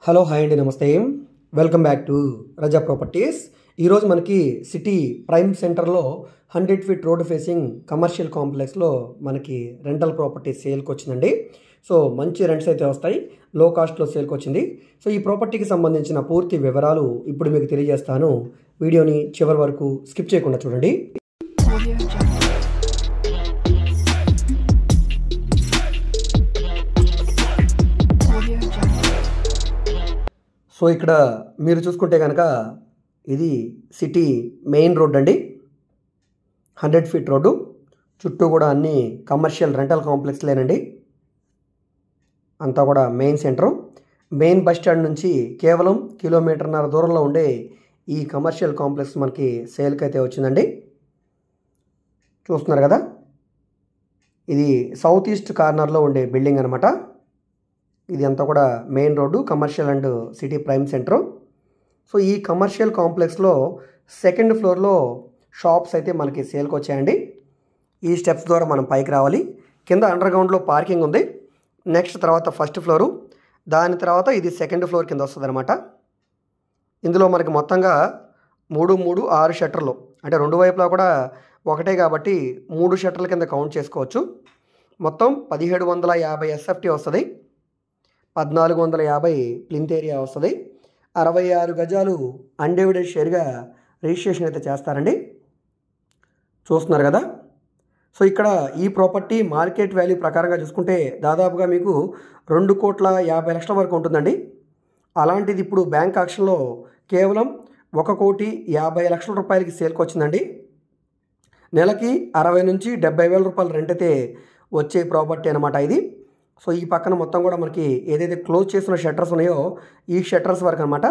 Hello hi అండి, నమస్తే. Welcome back to Raza properties. ఈరోజు మనకి సిటీ ప్రైమ్ సెంటర్లో 100 ఫీట్ రోడ్ ఫేసింగ్ కమర్షియల్ కాంప్లెక్స్లో మనకి రెంటల్ ప్రాపర్టీ సేల్కి వచ్చిందండి. సో మంచి రెంట్స్ అయితే వస్తాయి, లో కాస్ట్లో సేల్కి వచ్చింది. సో ఈ ప్రాపర్టీకి సంబంధించిన పూర్తి వివరాలు ఇప్పుడు మీకు తెలియజేస్తాను. వీడియోని చివరి వరకు స్కిప్ చేయకుండా చూడండి. సో ఇక్కడ మీరు చూసుకుంటే కనుక ఇది సిటీ మెయిన్ రోడ్ అండి. 100 ఫీట్ రోడ్డు, చుట్టూ కూడా అన్ని కమర్షియల్ రెంటల్ కాంప్లెక్స్లేనండి. అంతా కూడా main centre. Main bus stand నుంచి కేవలం 1.5 కిలోమీటర్ దూరంలో ఉండే ఈ కమర్షియల్ కాంప్లెక్స్ మనకి సేల్కి అయితే వచ్చిందండి. చూస్తున్నారు కదా, ఇది సౌత్ ఈస్ట్ కార్నర్లో ఉండే బిల్డింగ్ అనమాట. ఇది అంతా కూడా main road, commercial and city prime centre. So ఈ కమర్షియల్ కాంప్లెక్స్లో సెకండ్ ఫ్లోర్లో షాప్స్ అయితే మనకి సేల్కి వచ్చాయండి. ఈ స్టెప్స్ ద్వారా మనం పైకి రావాలి. కింద అండర్ గ్రౌండ్లో పార్కింగ్ ఉంది. నెక్స్ట్ తర్వాత ఫస్ట్ ఫ్లోరు, దాని తర్వాత ఇది సెకండ్ ఫ్లోర్ కింద వస్తుంది అనమాట. ఇందులో మనకి మొత్తంగా 6 షట్టర్లు, అంటే రెండు వైపులా కూడా ఒకటే కాబట్టి 3 షట్టర్ల కింద కౌంట్ చేసుకోవచ్చు. మొత్తం 1750 ఎస్ఎఫ్టీ వస్తుంది, 1450 ప్లింత్ ఏరియా వస్తుంది. 66 గజాలు అన్డివైడెడ్ షేర్గా రిజిస్ట్రేషన్ అయితే చేస్తారండి. చూస్తున్నారు కదా. సో ఇక్కడ ఈ ప్రాపర్టీ మార్కెట్ వాల్యూ ప్రకారంగా చూసుకుంటే దాదాపుగా మీకు 2,50,00,000 వరకు ఉంటుందండి. అలాంటిది ఇప్పుడు బ్యాంక్ ఆక్షన్లో కేవలం 1,50,00,000 రూపాయలకి సేల్కి వచ్చిందండి. నెలకి 60,000 నుంచి 70,000 రూపాయల రెంట్ అయితే వచ్చే ప్రాపర్టీ అనమాట ఇది. సో ఈ పక్కన మొత్తం కూడా మనకి ఏదైతే క్లోజ్ చేసిన షట్టర్స్ ఉన్నాయో ఈ షట్టర్స్ వరకు అనమాట.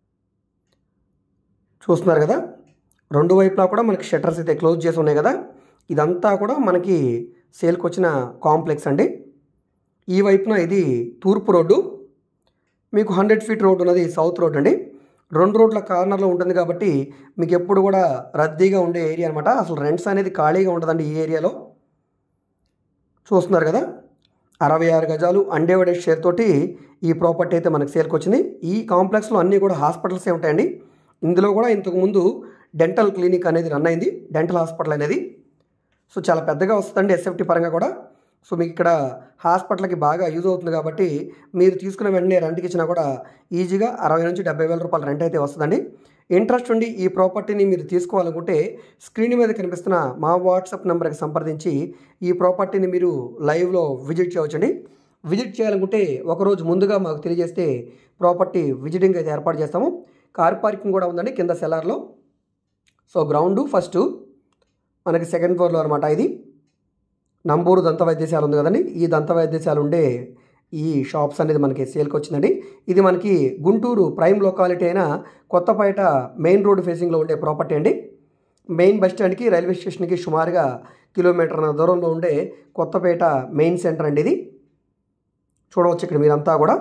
చూస్తున్నారు కదా, రెండు వైపులా కూడా మనకి షట్టర్స్ అయితే క్లోజ్ చేసి ఉన్నాయి కదా. ఇదంతా కూడా మనకి సేల్కి వచ్చిన కాంప్లెక్స్ అండి. ఈ వైపున ఇది తూర్పు రోడ్డు, మీకు 100 ఫీట్ రోడ్డు ఉన్నది సౌత్ రోడ్ అండి. 2 రోడ్ల కార్నర్లో ఉంటుంది కాబట్టి మీకు ఎప్పుడు కూడా రద్దీగా ఉండే ఏరియా అనమాట. అసలు రెంట్స్ అనేది ఖాళీగా ఉంటుందండి ఈ ఏరియాలో. చూస్తున్నారు కదా, 66 గజాలు అన్డివైడెడ్ షేర్ తోటి ఈ ప్రాపర్టీ అయితే మనకు సేల్కి వచ్చింది. ఈ కాంప్లెక్స్లో అన్నీ కూడా హాస్పిటల్సే ఉంటాయండి. ఇందులో కూడా ఇంతకుముందు డెంటల్ క్లినిక్ అనేది రన్ అయింది, డెంటల్ హాస్పిటల్ అనేది. సో చాలా పెద్దగా వస్తుందండి ఎస్ఎఫ్టీ పరంగా కూడా. సో మీకు ఇక్కడ హాస్పిటల్కి బాగా యూజ్ అవుతుంది కాబట్టి మీరు తీసుకున్న వెంటనే రెంట్కి ఇచ్చినా కూడా ఈజీగా 60,000 నుంచి 70,000 రూపాయల రెంట్ అయితే వస్తుందండి. ఇంట్రెస్ట్ ఉండి ఈ ప్రాపర్టీని మీరు తీసుకోవాలనుకుంటే స్క్రీన్ మీద కనిపిస్తున్న మా వాట్సాప్ నెంబర్కి సంప్రదించి ఈ ప్రాపర్టీని మీరు లైవ్లో విజిట్ చేయవచ్చండి. విజిట్ చేయాలనుకుంటే ఒకరోజు ముందుగా మాకు తెలియజేస్తే ప్రాపర్టీ విజిటింగ్ అయితే ఏర్పాటు చేస్తాము. కార్ పార్కింగ్ కూడా ఉందండి కింద సెలార్లో. సో గ్రౌండ్ ఫస్ట్, మనకి సెకండ్ ఫ్లోర్లో అనమాట. ఇది నంబూరు దంత వైద్యశాల ఉంది కదండి, ఈ దంత వైద్యశాల ఉండే ఈ షాప్స్ అనేది మనకి సేల్కి వచ్చిందండి. ఇది మనకి గుంటూరు ప్రైమ్ లొకాలిటీ అయిన కొత్తపేట మెయిన్ రోడ్ ఫేసింగ్లో ఉండే ప్రాపర్టీ అండి. మెయిన్ బస్ స్టాండ్కి రైల్వే స్టేషన్కి సుమారుగా 1 కిలోమీటర్ దూరంలో ఉండే కొత్తపేట మెయిన్ సెంటర్ అండి ఇది. చూడవచ్చు ఇక్కడ మీరంతా కూడా.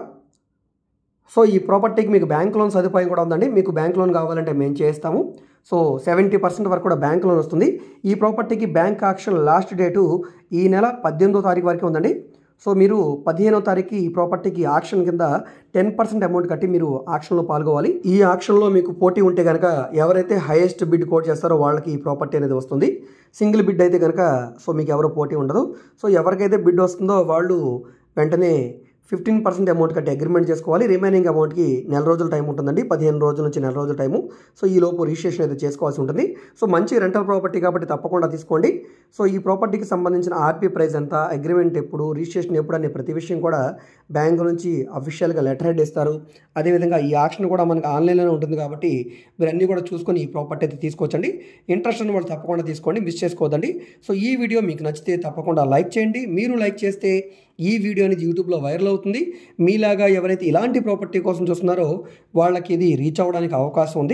సో ఈ ప్రాపర్టీకి మీకు బ్యాంక్ లోన్ సదుపాయం కూడా ఉందండి. మీకు బ్యాంక్ లోన్ కావాలంటే మేము చేస్తాము. సో 70% వరకు కూడా బ్యాంక్ లోన్ వస్తుంది. ఈ ప్రాపర్టీకి బ్యాంక్ ఆక్షన్ లాస్ట్ డేటు ఈ నెల 18వ తారీఖు వరకు ఉందండి. సో మీరు 15వ తారీఖు ఈ ప్రాపర్టీకి ఆక్షన్ కింద 10% అమౌంట్ కట్టి మీరు ఆక్షన్లో పాల్గొవాలి. ఈ ఆక్షన్లో మీకు పోటీ ఉంటే కనుక ఎవరైతే హైయెస్ట్ బిడ్ కోట్ చేస్తారో వాళ్ళకి ఈ ప్రాపర్టీ అనేది వస్తుంది. సింగిల్ బిడ్ అయితే కనుక సో మీకు ఎవరు పోటీ ఉండదు. సో ఎవరికైతే బిడ్ వస్తుందో వాళ్ళు వెంటనే 15% అమౌంట్ కట్టి అగ్రిమెంట్ చేసుకోవాలి. రిమైనింగ్ అమౌంట్కి నెల రోజుల టైం ఉంటుందండి, 15 రోజుల నుంచి నెల రోజుల టైము. సో ఈ లోపు రిజిస్ట్రేషన్ అయితే చేసుకోవాల్సి ఉంటుంది. సో మంచి రెంటల్ ప్రాపర్టీ కాబట్టి తప్పకుండా తీసుకోండి. సో ఈ ప్రాపర్టీకి సంబంధించిన ఆర్పీ ప్రైస్ ఎంత, అగ్రిమెంట్ ఎప్పుడు, రిజిస్ట్రేషన్ ఎప్పుడు అనే ప్రతి విషయం కూడా బ్యాంకు నుంచి అఫీషియల్గా లెటర్ హెడ్ ఇస్తారు. అదేవిధంగా ఈ ఆక్షన్ కూడా మనకు ఆన్లైన్లోనే ఉంటుంది కాబట్టి మీరు అన్నీ కూడా చూసుకొని ఈ ప్రాపర్టీ అయితే తీసుకోవచ్చండి. ఇంట్రెస్ట్ ఉన్న వాళ్ళు తప్పకుండా తీసుకోండి, మిస్ చేసుకోవద్దండి. సో ఈ వీడియో మీకు నచ్చితే తప్పకుండా లైక్ చేయండి. మీరు లైక్ చేస్తే ఈ వీడియో అనేది యూట్యూబ్లో వైరల్ అవుతుంది. మీలాగా ఎవరైతే ఇలాంటి ప్రాపర్టీ కోసం చూస్తున్నారో వాళ్ళకి ఇది రీచ్ అవ్వడానికి అవకాశం ఉంది.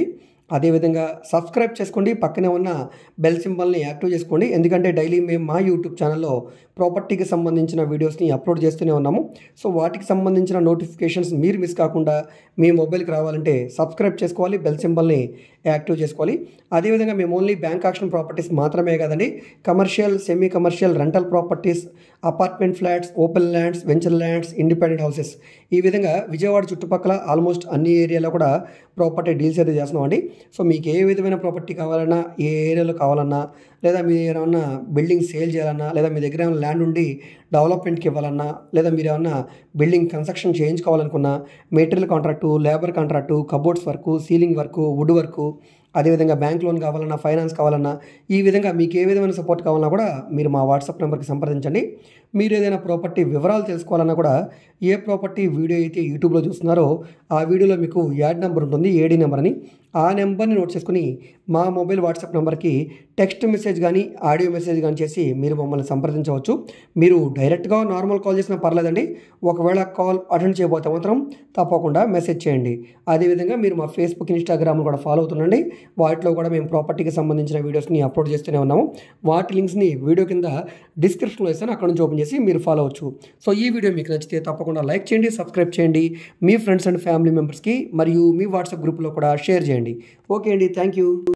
అదేవిధంగా సబ్స్క్రైబ్ చేసుకోండి, పక్కనే ఉన్న బెల్ సింబల్ని యాక్టివ్ చేసుకోండి. ఎందుకంటే డైలీ మేము మా యూట్యూబ్ ఛానల్లో ప్రాపర్టీకి సంబంధించిన వీడియోస్ని అప్లోడ్ చేస్తూనే ఉన్నాము. సో వాటికి సంబంధించిన నోటిఫికేషన్స్ మీరు మిస్ కాకుండా మీ మొబైల్కి రావాలంటే సబ్స్క్రైబ్ చేసుకోవాలి, బెల్ సింబల్ని యాక్టివ్ చేసుకోవాలి. అదేవిధంగా మేము ఓన్లీ బ్యాంక్ ఆక్షన్ ప్రాపర్టీస్ మాత్రమే కాదండి, commercial, semi commercial, rental properties, apartment flats, open lands, venture lands, independent houses, ఈ విధంగా విజయవాడ చుట్టుపక్కల ఆల్మోస్ట్ అన్ని ఏరియాలో కూడా ప్రాపర్టీ డీల్స్ అయితే చేస్తున్నామండి. సో మీకు ఏ విధమైన ప్రాపర్టీ కావాలన్నా, ఏ ఏరియాలో కావాలన్నా, లేదా మీరు ఏమైనా బిల్డింగ్ సేల్ చేయాలన్నా, లేదా మీ దగ్గర ఏమైనా ల్యాండ్ ఉండి డెవలప్మెంట్కి ఇవ్వాలన్నా, లేదా మీరు ఏమన్నా బిల్డింగ్ కన్స్ట్రక్షన్ చేయించుకోవాలనుకున్నా, material contract, labour contract, cupboards work, ceiling work, wood work, అదేవిధంగా బ్యాంక్ లోన్ కావాలన్నా, ఫైనాన్స్ కావాలన్నా, ఈ విధంగా మీకు ఏ విధమైన సపోర్ట్ కావాలన్నా కూడా మీరు మా వాట్సాప్ నెంబర్కి సంప్రదించండి. మీరు ఏదైనా ప్రాపర్టీ వివరాలు తెలుసుకోవాలన్నా కూడా ఏ ప్రాపర్టీ వీడియో అయితే యూట్యూబ్లో చూస్తున్నారో ఆ వీడియోలో మీకు యాడ్ నెంబర్ ఉంటుంది, ఏడీ నెంబర్ అని. ఆ నెంబర్ని నోట్ చేసుకుని మా మొబైల్ వాట్సాప్ నెంబర్కి టెక్స్ట్ మెసేజ్ కానీ ఆడియో మెసేజ్ కానీ చేసి మీరు మమ్మల్ని సంప్రదించవచ్చు. మీరు డైరెక్ట్గా నార్మల్ కాల్ చేసినా పర్లేదండి. ఒకవేళ కాల్ అటెండ్ చేయబోతే మాత్రం తప్పకుండా మెసేజ్ చేయండి. అదేవిధంగా మీరు మా ఫేస్బుక్, ఇన్స్టాగ్రామ్ కూడా ఫాలో అవుతుండండి. వాటిలో కూడా మేము ప్రాపర్టీకి సంబంధించిన వీడియోస్ని అప్లోడ్ చేస్తూనే ఉన్నాము. వాటి లింక్స్ని వీడియో కింద డిస్క్రిప్షన్లో ఇస్తాను, అక్కడ నుంచి ఓపెన్ చేసి మీరు ఫాలో అవచ్చు. సో ఈ వీడియో మీకు నచ్చితే తప్పకుండా లైక్ చేయండి, సబ్స్క్రైబ్ చేయండి, మీ ఫ్రెండ్స్ అండ్ ఫ్యామిలీ మెంబర్స్కి మరియు మీ వాట్సాప్ గ్రూప్లో కూడా షేర్ చేయండి. ఓకే అండి, థ్యాంక్ యూ.